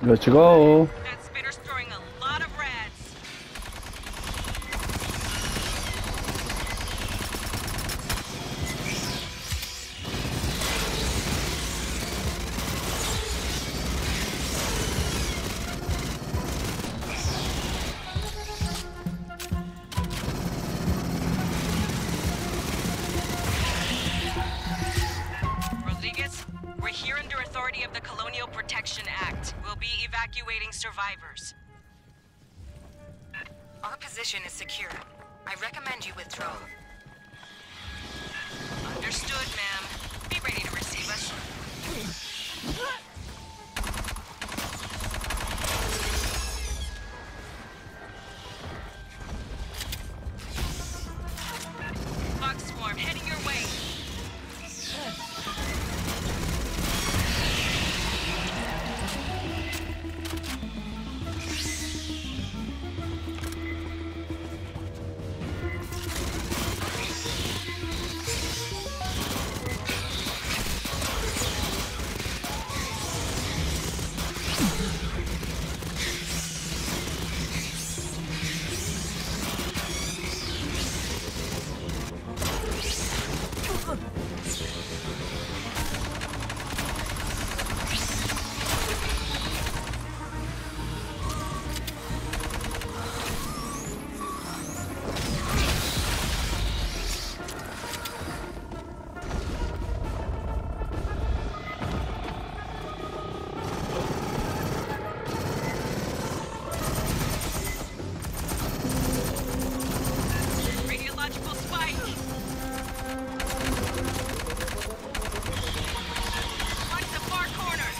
Let's go. That spitter's throwing a lot of rats. Rodriguez, we're here under authority of the Colonial Protection Act. We'll be evacuating survivors. Our position is secure. I recommend you withdraw. Understood, ma'am. Be ready to receive us. Fox swarm heading your way. Radiological spike. Watch the far corner.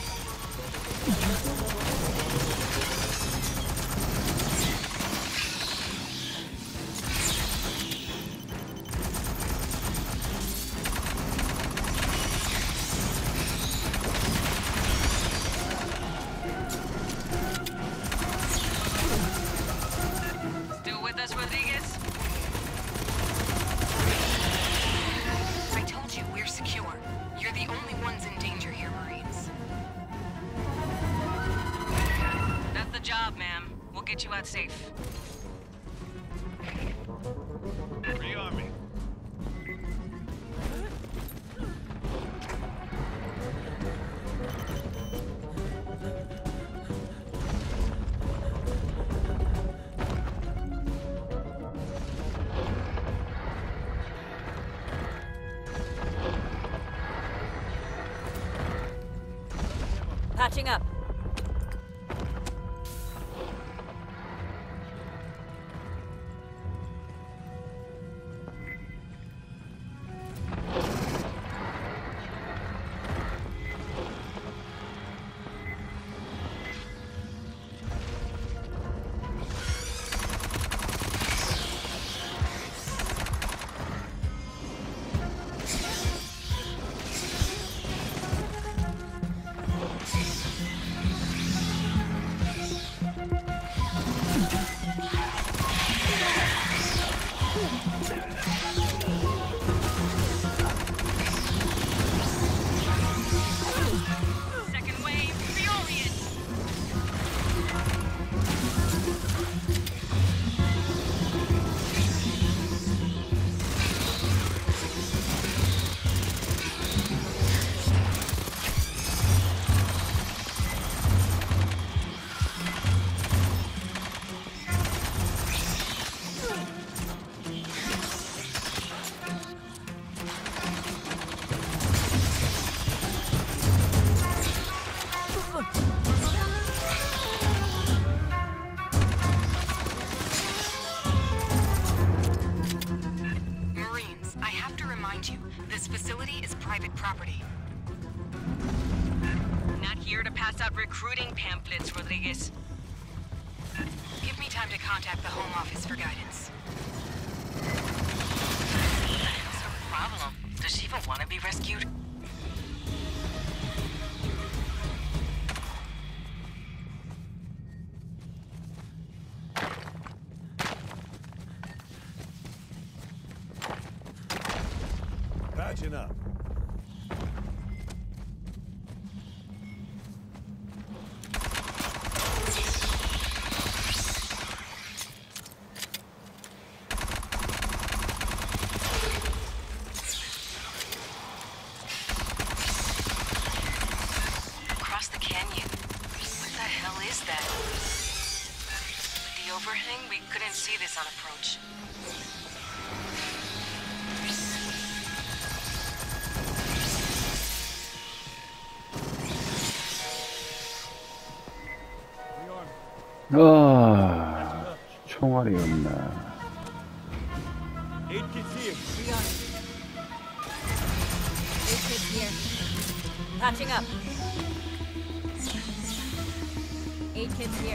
Still with us, Rodriguez? I told you we're secure. You're the only ones in danger here, Marines. That's the job, ma'am. We'll get you out safe. Rearm me. Patching up. Second wave, furious. Marines, I have to remind you, this facility is private property. Not here to pass out recruiting pamphlets, Rodriguez. Give me time to contact the Home Office for guidance. What's her problem? Does she even want to be rescued? Patching up. canyon. What the hell is that? With the overhang, we couldn't see this on approach. 아, 총알이 없나. 8 kids here. Rearming. 8 kids here. Patching up. 8 kids here.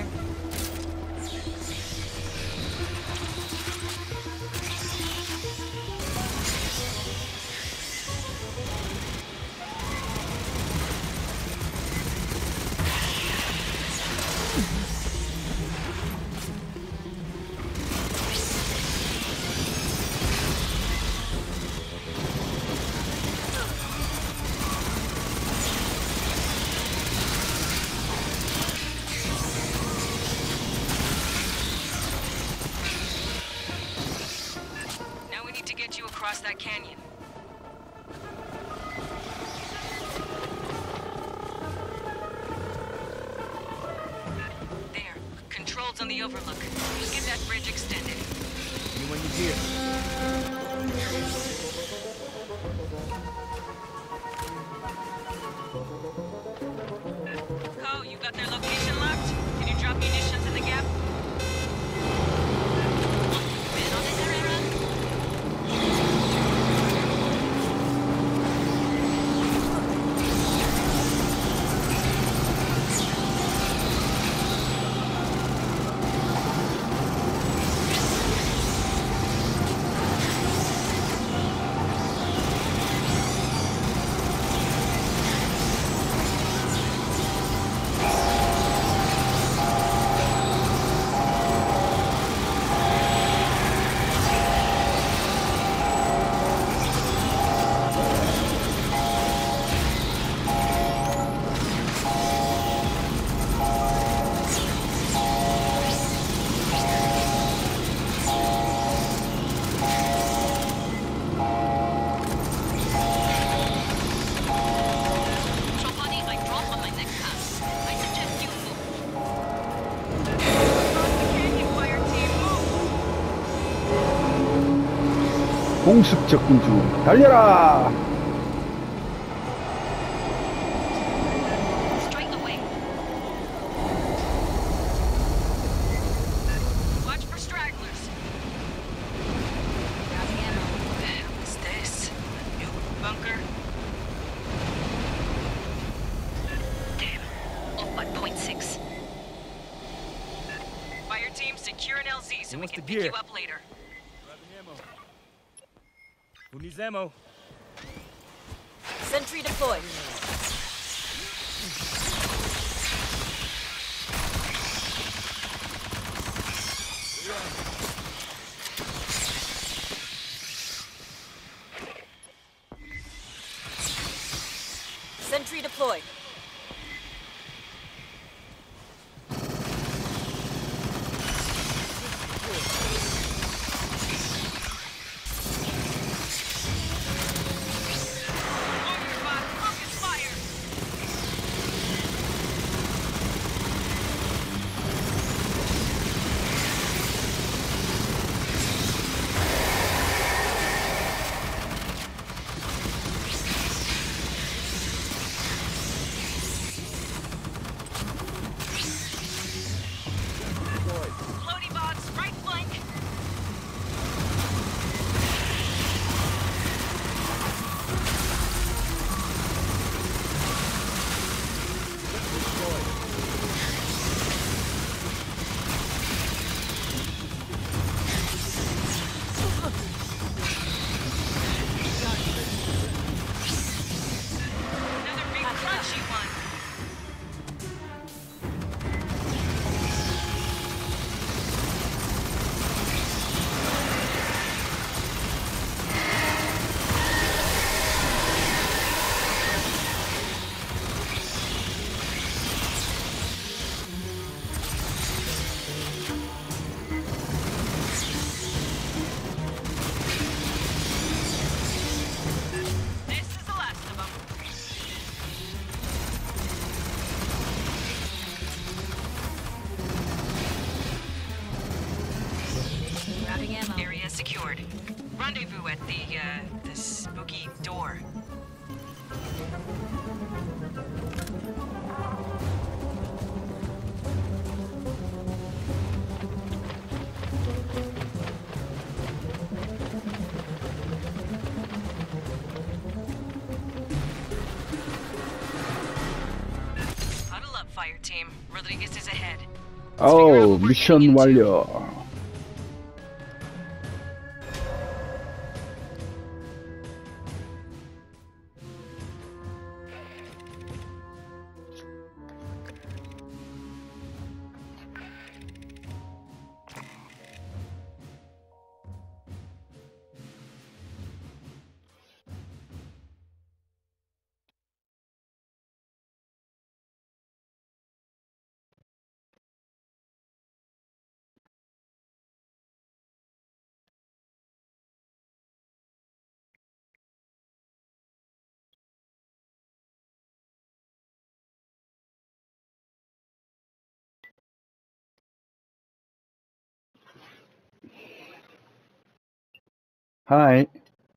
Now we need to get you across that canyon. There. Controls on the overlook. Get that bridge extended. Anyone you hear? Co, you got their location locked? Can you drop munitions in the gap? Man on it, Herrera? Chobani, I drop on my next pass. I suggest you move. Across the canyon, fire team, move! 공습 접근 중. 달려라! Straight away. Watch for stragglers. Grabbing ammo. What the hell is this? A new bunker. Damn. Off by 0.6. Fire team, secure an LZ so we wants can the pick gear? you up later. Grabbing ammo. Who needs ammo? Sentry deployed. Sentry deployed. On your mark, focus fire! board. Rendezvous at the spooky door. Huddle up, fire team. Rodriguez is ahead. 아우, 미션 완료. 하이.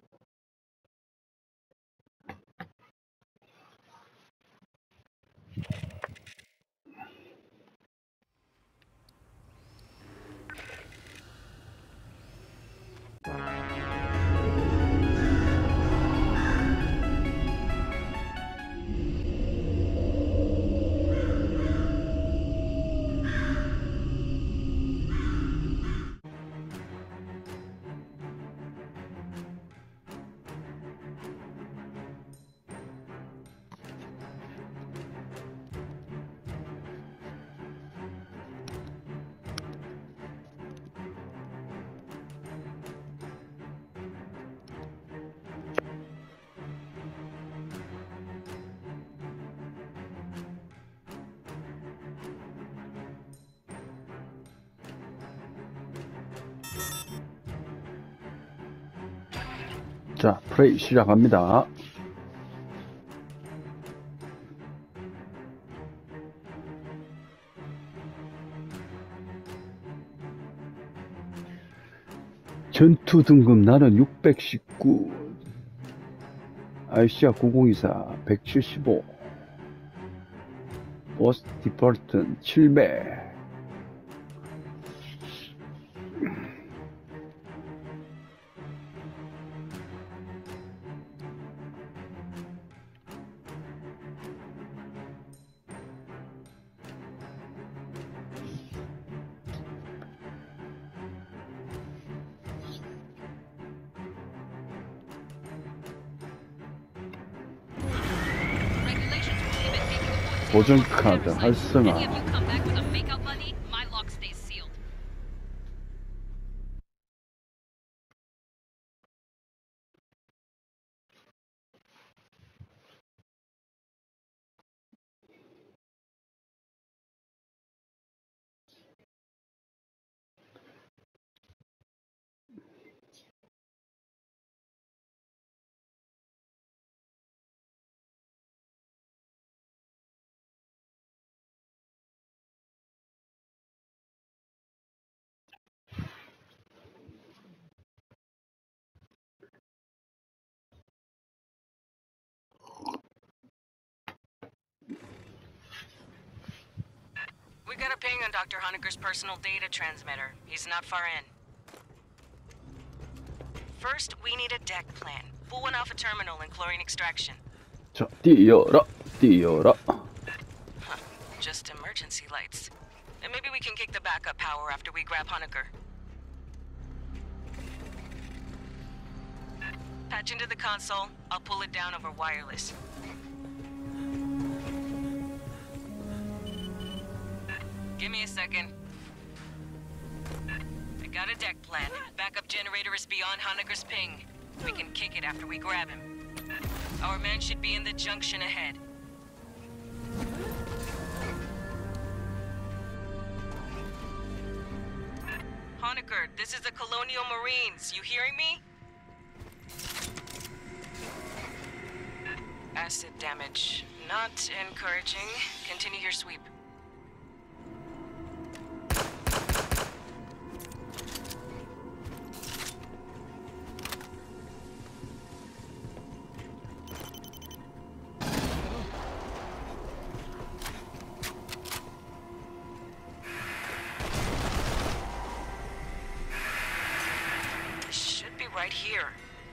자, 플레이 시작합니다. 전투 등급 나는 619, 아이시아 9024 175, 보스 디폴트는 700. 보정 카드 활성화. We got a ping on Dr. Honecker's personal data transmitter. He's not far in. First, we need a deck plan. Pull one off a terminal and chlorine extraction. 자, 뛰어라, 뛰어라. Huh, just emergency lights. And maybe we can kick the backup power after we grab Honecker. Patch into the console. I'll pull it down over wireless. Give me a second. I got a deck plan. Backup generator is beyond Honecker's ping. We can kick it after we grab him. Our man should be in the junction ahead. Honecker, this is the Colonial Marines. You hearing me? Acid damage. Not encouraging. Continue your sweep. right here.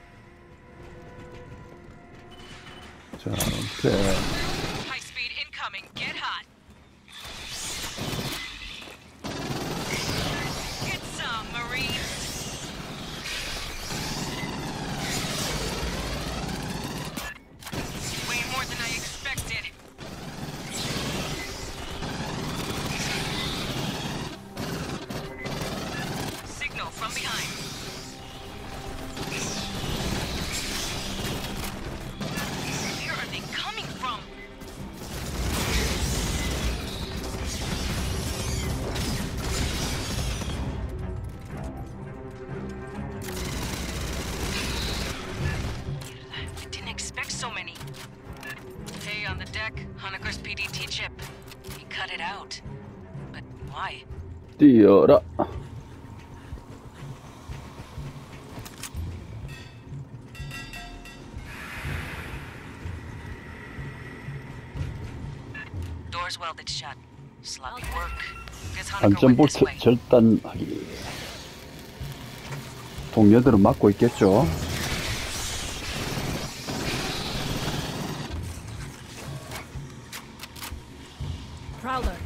자, 이렇게. High speed incoming. Get hot. Get some, Marines. Way more than I expected. Signal from behind. Where are they coming from? I didn't expect so many. Hey, on the deck, Honeker's PDT chip. He cut it out. But why? 뛰어라. Doors welded shut. Sloppy work. Guess Honecker went this 안전볼트 way. 절단하기. 동료들은 막고 있겠죠. Prowler.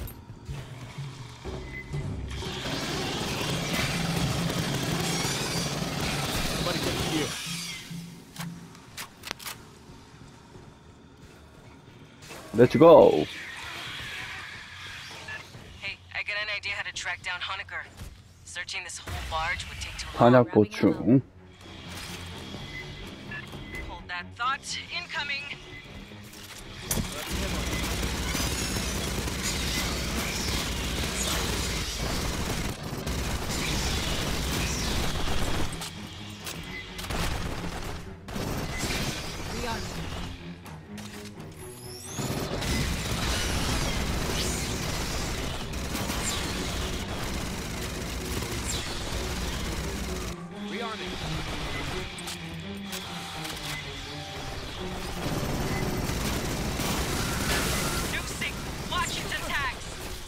Somebody get here. Let's go. Hey, I got an idea how to track down Honecker. Searching this whole barge would take too long. 탄약 Grabbing ammo. 보충. Hold that thought. Incoming. Rearming. Rearming. Noosing. Watch its attacks.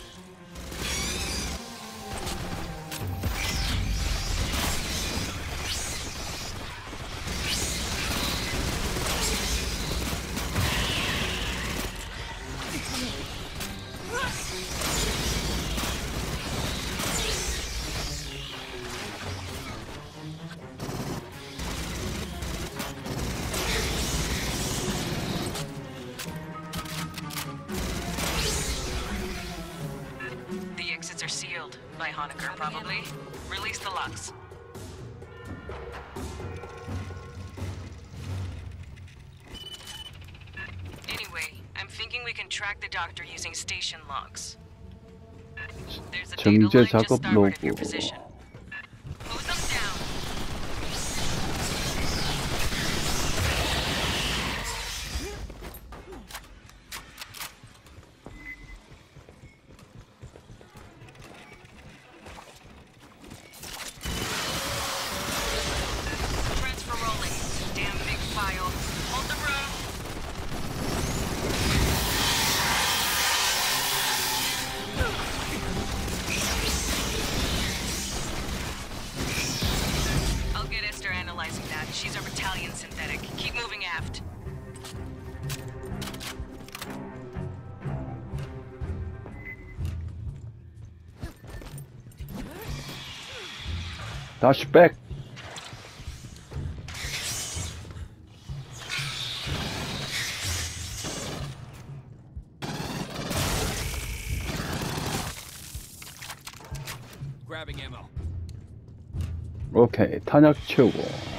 The exits are sealed by Honecker, probably. Release the locks. Anyway, I'm thinking we can track the doctor using station logs. There's a data 정제 line just 작업 starboard of your 로그. position. Hose them down. Transfer rolling. Damn big file. Hold the room. I'll get Esther analyzing that. She's our battalion synthetic. Keep moving aft. 다시 백. Grabbing ammo. 오케이. 탄약 채우고.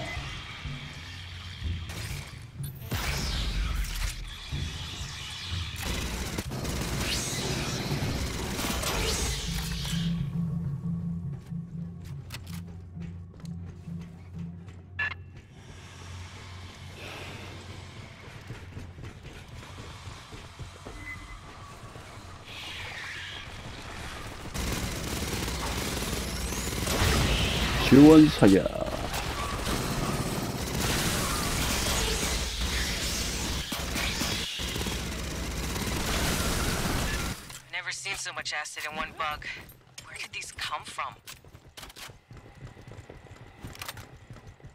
지원 사격. Never seen so much acid in one bug. Where did these come from?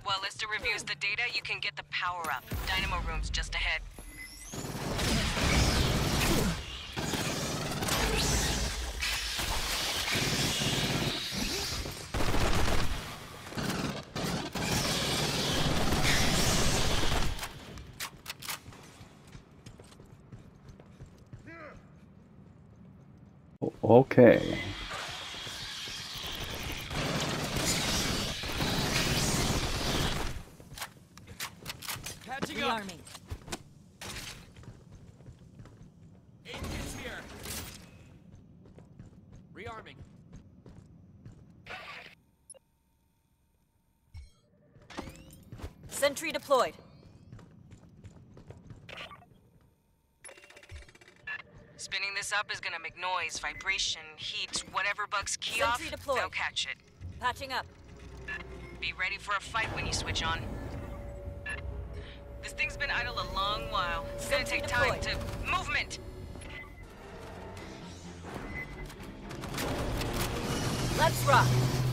While Lester reviews the data, you can get the power up. Dynamo room's just ahead. 오케이. Catching up. Rearming. Agents here. Rearming. Sentry deployed. Spinning this up is gonna make noise, vibration, heat, whatever bugs key Sentry off, deployed. they'll catch it. Patching up. Be ready for a fight when you switch on. This thing's been idle a long while. It's gonna Sentry take time deployed. to... Movement! Let's rock.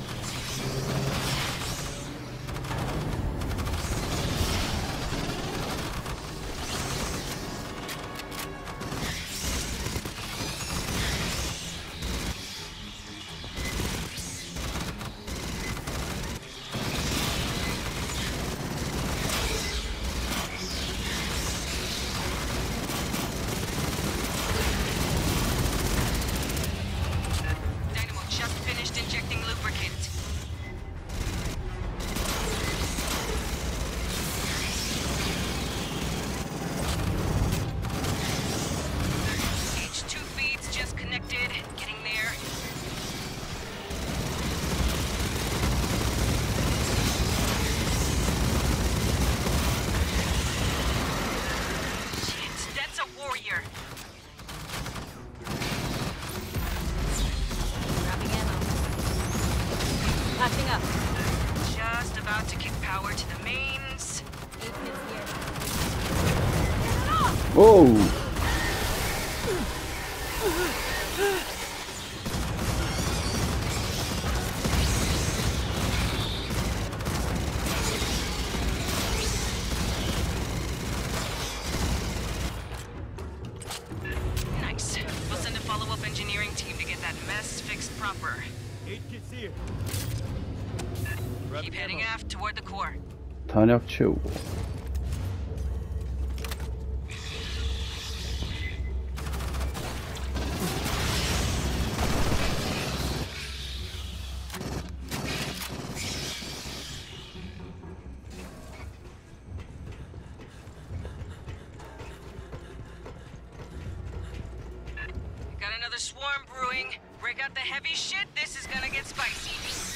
Dynamo just finished injecting lubricant. H2 feeds just connected. Getting there. Shit, that's a warrior. Grabbing ammo. Patching up. Just about to kick power to the mains. 8 hits here. Whoa. Nice. We'll send a follow-up engineering team to get that mess fixed proper. Agents here. Keep Grabbing heading ammo. aft toward the core. 탄약 채우고. Got another swarm brewing. Break out the heavy shit. This is gonna get spicy.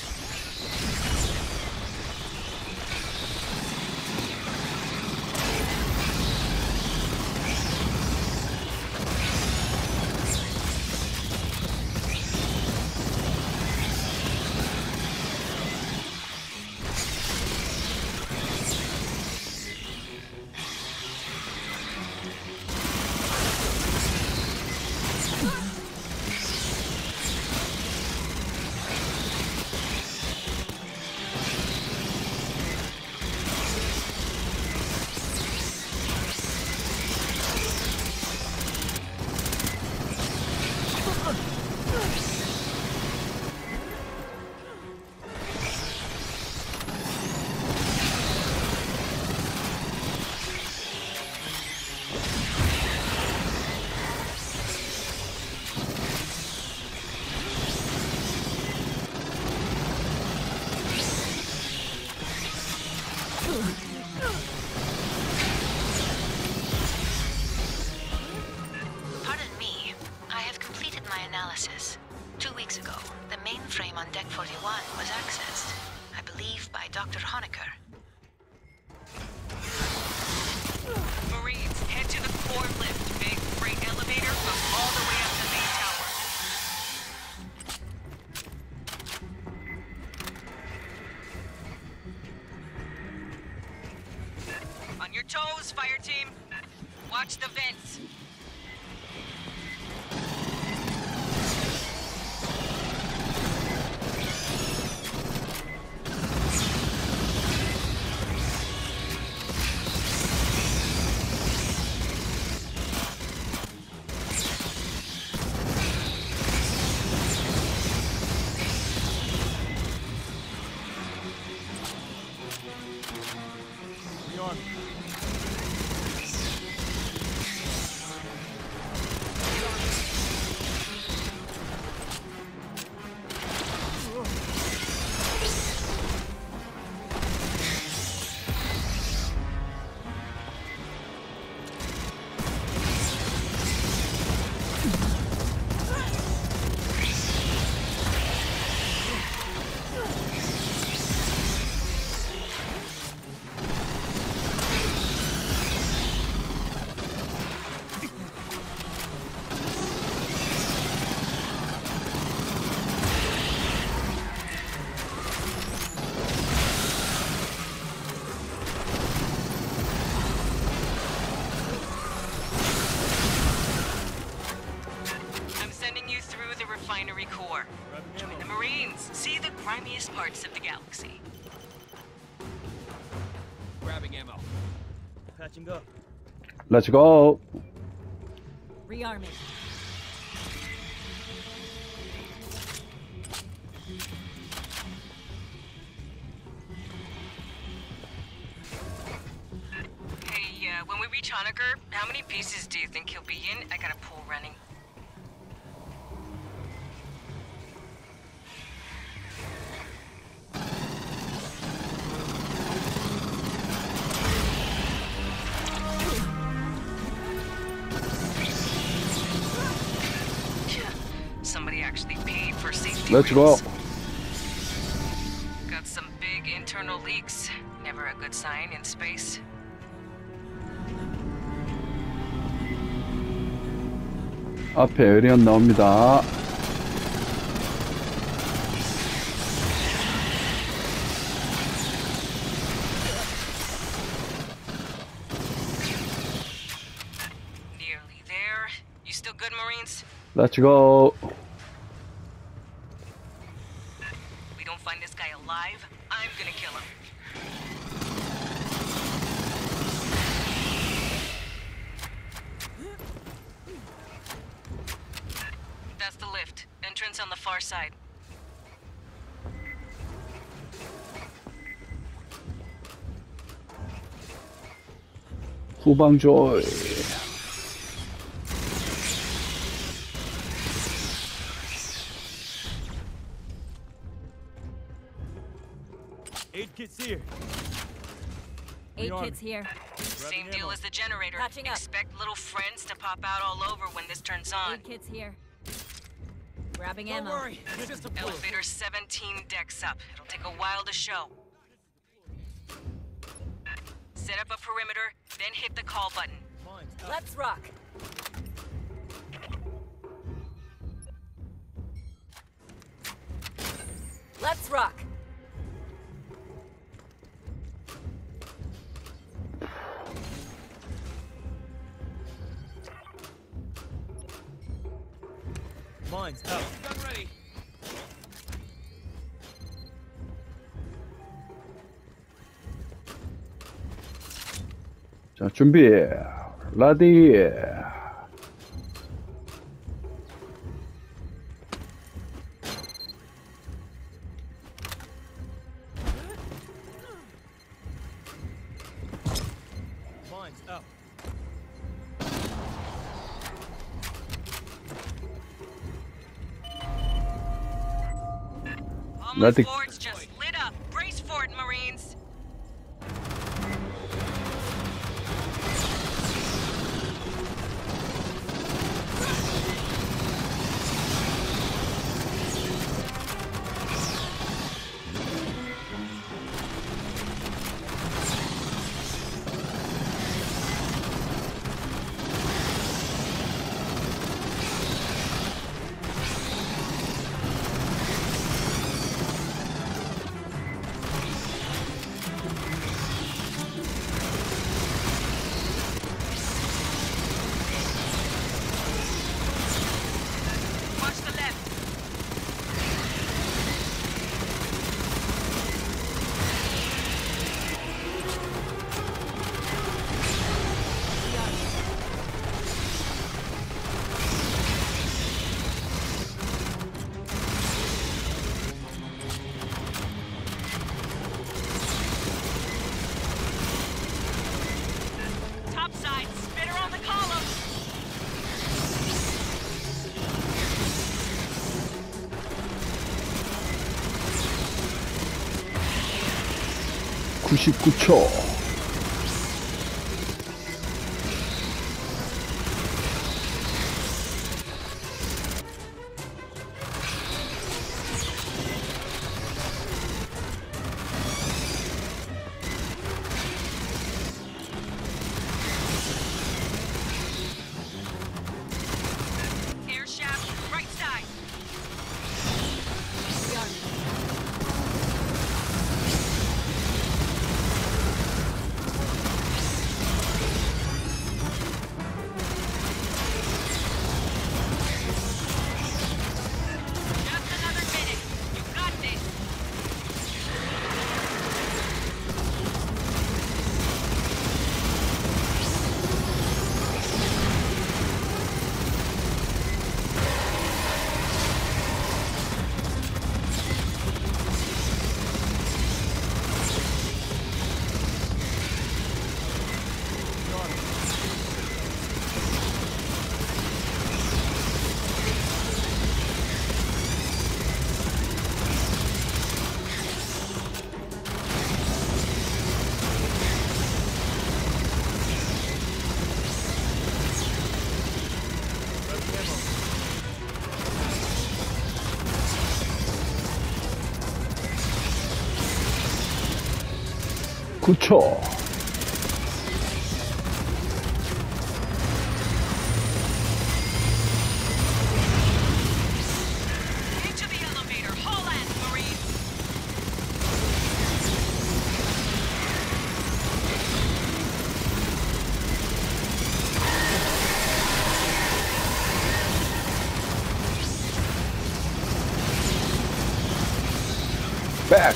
Pardon me. I have completed my analysis. 2 weeks ago, the mainframe on Deck 41 was accessed. I believe by Dr. Honecker. Marines, head to the core lift. Big freight elevator goes all the way up the main tower. On your toes, fire team. Watch the vents. Artillery Corps. Grabbing Join the ammo. Marines. See the grimiest parts of the galaxy. Grabbing ammo. Patching up. Let's go. Rearming. Hey, when we reach Honecker, how many pieces do you think he'll be in? I got a pool running. Somebody actually paid for safety. Let's go. wheels. Got some big internal leaks. Never a good sign in space. 앞에 에리언 나옵니다. Nearly there. You still good, Marines? Let's go. We don't find this guy alive, I'm gonna kill him. That's the lift. Entrance on the far side. 후방 조이. Aid kit's here. Aid Rearming. kits here. Same Grabbing deal ammo. as the generator. Patching up. Expect little friends to pop out all over when this turns on. Aid kits here. Grabbing Don't ammo. worry. Just a bullet. Elevator 17 decks up. It'll take a while to show. Set up a perimeter, then hit the call button. Mine's up. Let's rock. Let's rock. Mine's up. Gun ready. 자, 준비. 라디. Mine's up. All my Nothing. boards just lit up. Brace for it, Marines. Watch the left. Top side, spitter on the column. 99초. Air shaft, right side. Rearming. 9초. Into the elevator. Haul ass, Marines. 백.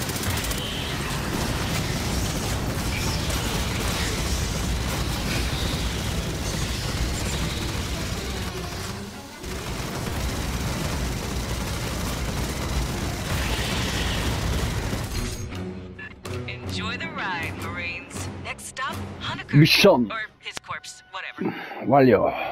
Enjoy the ride, Marines. Next stop, Honecker. 미션 Or his corpse, whatever. 완료.